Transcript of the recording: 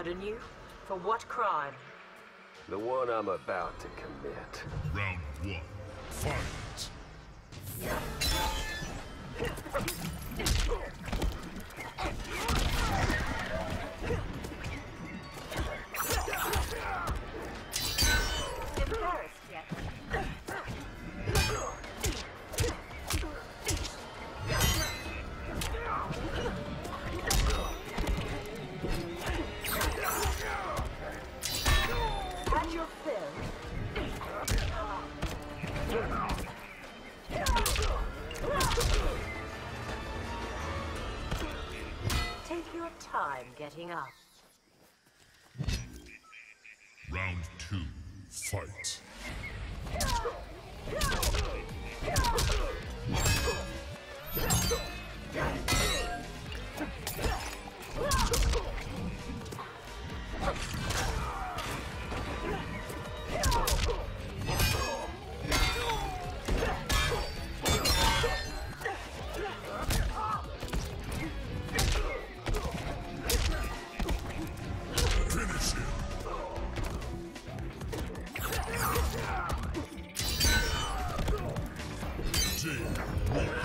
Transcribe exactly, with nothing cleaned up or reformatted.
Pardon you? For what crime? The one I'm about to commit. Round one, fight! Embarrassed yet? Had your fill? Take your time getting up. Round two, fight! Finish him! Team one.